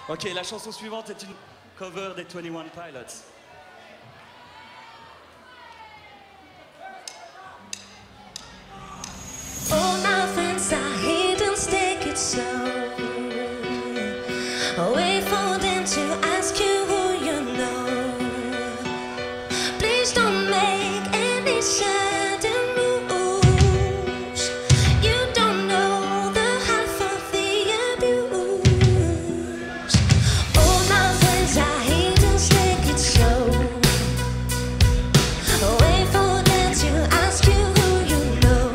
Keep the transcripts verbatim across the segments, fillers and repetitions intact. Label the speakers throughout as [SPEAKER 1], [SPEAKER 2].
[SPEAKER 1] Ok, la chanson suivante est une cover des twenty-one Pilots.
[SPEAKER 2] All my friends are hidden, take it slow. Wait for them to ask you who you know. Please don't make any sudden moves. You don't know the half of the abuse. All my friends are hidden, take it slow. Wait for them to ask you who you know.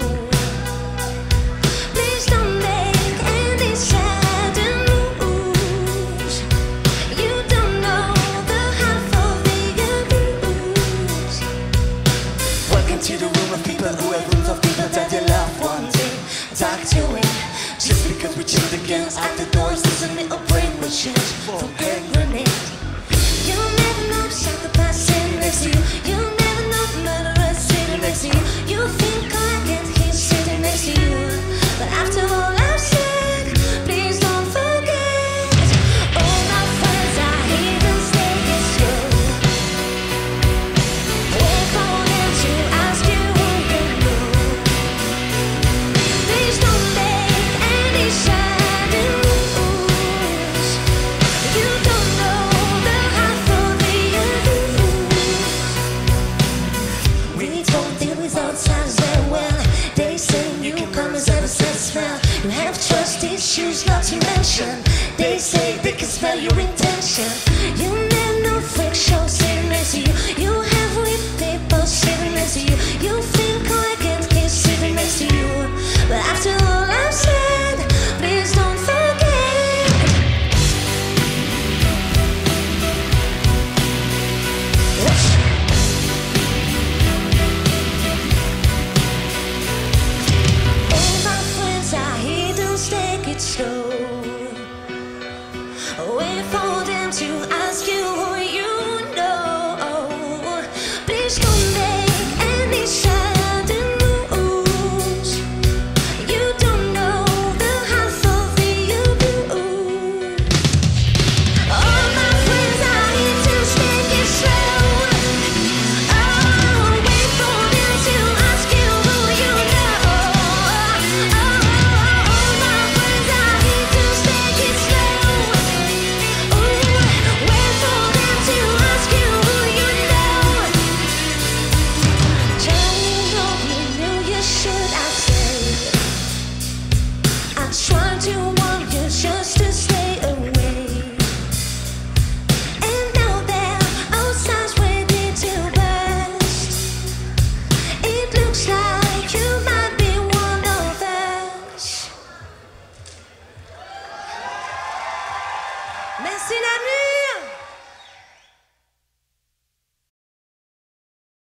[SPEAKER 2] Please don't make any sudden moves. You don't know the half of the abuse.
[SPEAKER 3] Welcome to the room of people who have rooms of people that they love wanting. Talk to it. Just because we chill again at the doors doesn't mean a brain will change from hand grenade.
[SPEAKER 2] You never know the psychopath sitting next to you. You never know the murderer sitting next to you. You think I get he's sitting next to you. But after all I've said, please don't forget. All my friends are hidden, take it slow. Wait for them to ask you who you know. Please don't make any sudden moves. You don't know the half of the abuse. We don't deal with outsiders very well. They say newcomers ever satisfied. You have trust issues not to mention. They say they can smell your intention. You never know freak show sitting next to you. You have weak people sitting next to you. You think I can't keep sitting next to you. But after all I've said, please don't forget. Yes. All my friends are hidden, take it slow. Wait for them to ask you who you know. Please don't make any sudden moves. You don't know the half of the abuse. All my friends are hidden, take it slow. Oh, wait for them to ask you who you know. Oh, all my friends are hidden, take it slow. Ooh, wait for them to ask you who you know. Trying what you knew you should have said. I tried to warn you just to stay away. And now there are signs ready to burst. It looks like you might be one of us. Merci la nuit.